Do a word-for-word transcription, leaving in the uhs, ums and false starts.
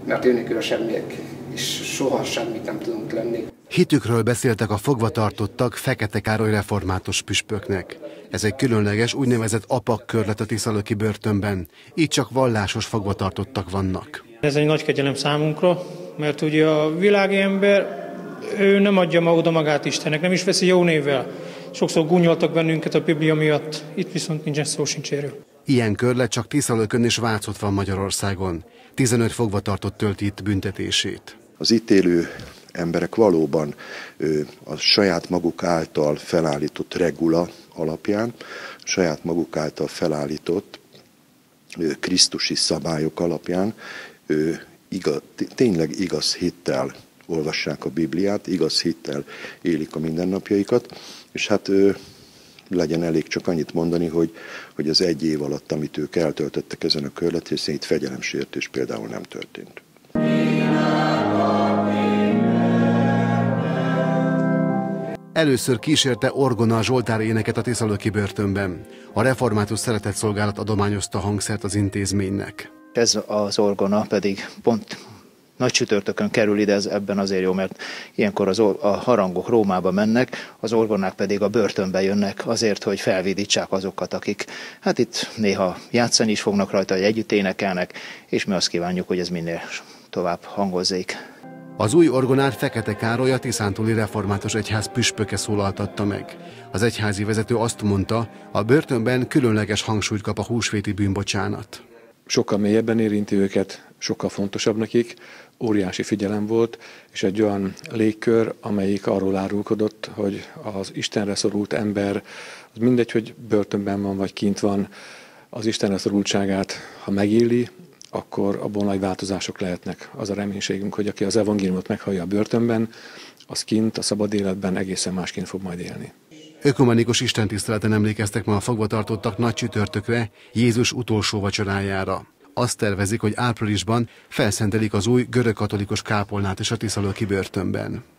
mert ő nélkül a semmiek, és soha semmit nem tudunk lenni. Hitükről beszéltek a fogvatartottak Fekete Károly református püspöknek. Ez egy különleges úgynevezett apakkörlet a tiszalöki börtönben, így csak vallásos fogvatartottak vannak. Ez egy nagy kegyelem számunkra, mert ugye a világi ember, ő nem adja ma oda magát Istennek, nem is veszi jó névvel. Sokszor gúnyoltak bennünket a Biblia miatt, itt viszont nincsen szó sincs erről. Ilyen körlet csak Tiszalökön és Vácott van Magyarországon. tizenöt fogvatartott tölti itt büntetését. Az itt élő emberek valóban a saját maguk által felállított regula alapján, saját maguk által felállított krisztusi szabályok alapján igaz, tényleg igaz hittel olvassák a Bibliát, igaz hittel élik a mindennapjaikat, és hát legyen elég csak annyit mondani, hogy, hogy az egy év alatt, amit ők eltöltöttek ezen a körletrészén, itt fegyelemsértés például nem történt. Először kísérte orgona Zsoltár éneket a tiszalöki börtönben. A református szeretetszolgálat adományozta a hangszert az intézménynek. Ez az orgona pedig pont nagy csütörtökön kerül ide, ez ebben azért jó, mert ilyenkor az or- a harangok Rómába mennek, az orgonák pedig a börtönbe jönnek azért, hogy felvidítsák azokat, akik hát itt néha játszani is fognak rajta, vagy együtt énekelnek, és mi azt kívánjuk, hogy ez minél tovább hangozzék. Az új orgonát Fekete Károly, a tiszántúli református egyház püspöke szólaltatta meg. Az egyházi vezető azt mondta, a börtönben különleges hangsúlyt kap a húsvéti bűnbocsánat. Sokkal mélyebben érinti őket, sokkal fontosabb nekik, óriási figyelem volt, és egy olyan légkör, amelyik arról árulkodott, hogy az Istenre szorult ember, az mindegy, hogy börtönben van vagy kint van, az Istenre szorultságát, ha megéli, akkor abból nagy változások lehetnek. Az a reménységünk, hogy aki az evangéliumot meghallja a börtönben, az kint, a szabad életben egészen másként fog majd élni. Ökumenikus istentiszteleten emlékeztek ma a fogvatartottak nagy csütörtökre, Jézus utolsó vacsorájára. Azt tervezik, hogy áprilisban felszentelik az új görögkatolikus kápolnát is a tiszalöki börtönben.